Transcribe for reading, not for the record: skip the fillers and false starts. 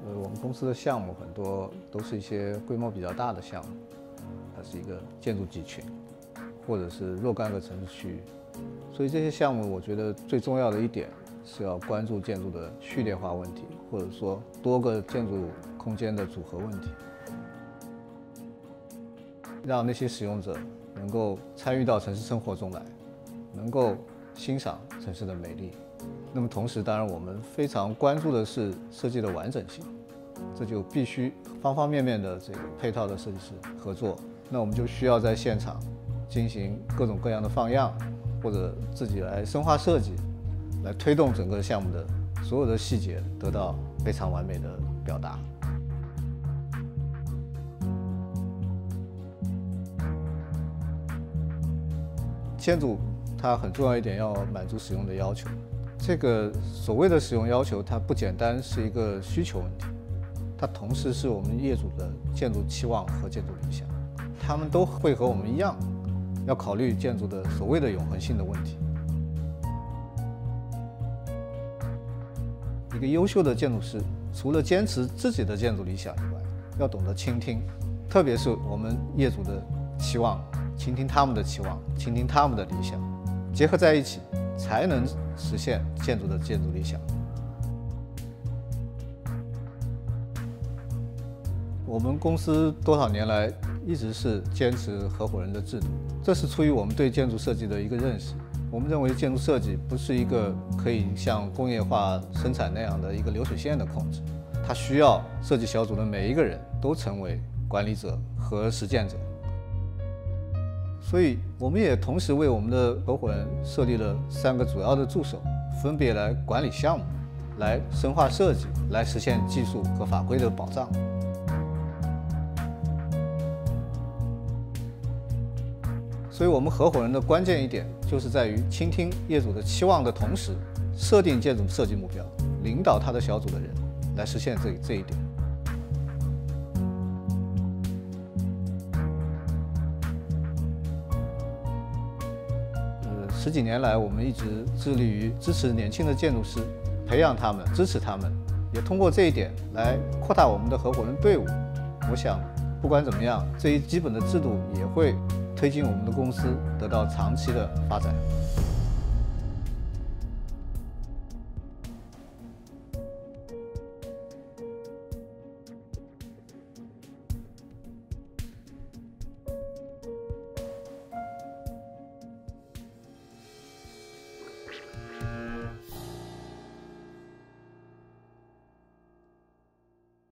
我们公司的项目很多都是一些规模比较大的项目，它是一个建筑集群，或者是若干个城市区域。所以这些项目，我觉得最重要的一点是要关注建筑的序列化问题，或者说多个建筑空间的组合问题，让那些使用者能够参与到城市生活中来，能够欣赏城市的美丽。那么同时，当然我们非常关注的是设计的完整性，这就必须方方面面的这个配套的设计师合作。那我们就需要在现场进行各种各样的放样，或者自己来深化设计，来推动整个项目的所有的细节得到非常完美的表达。建筑它很重要一点，要满足使用的要求。这个所谓的使用要求，它不简单是一个需求问题，它同时是我们业主的建筑期望和建筑理想，他们都会和我们一样，要考虑建筑的所谓的永恒性的问题。一个优秀的建筑师，除了坚持自己的建筑理想以外，要懂得倾听，特别是我们业主的期望，倾听他们的期望，倾听他们的理想，结合在一起，才能实现建筑的建筑理想。我们公司多少年来一直是坚持合伙人的制度，这是出于我们对建筑设计的一个认识。我们认为建筑设计不是一个可以像工业化生产那样的一个流水线的控制，它需要设计小组的每一个人都成为管理者和实践者。所以我们也同时为我们的合伙人设立了3个主要的助手，分别来管理项目，来深化设计，来实现技术和法规的保障。所以我们合伙人的关键一点就是在于倾听业主的期望的同时，设定建筑设计目标，领导他的小组的人来实现这一点。10几年来，我们一直致力于支持年轻的建筑师，培养他们，支持他们，也通过这一点来扩大我们的合伙人队伍。我想，不管怎么样，这一基本的制度也会推进我们的公司得到长期的发展。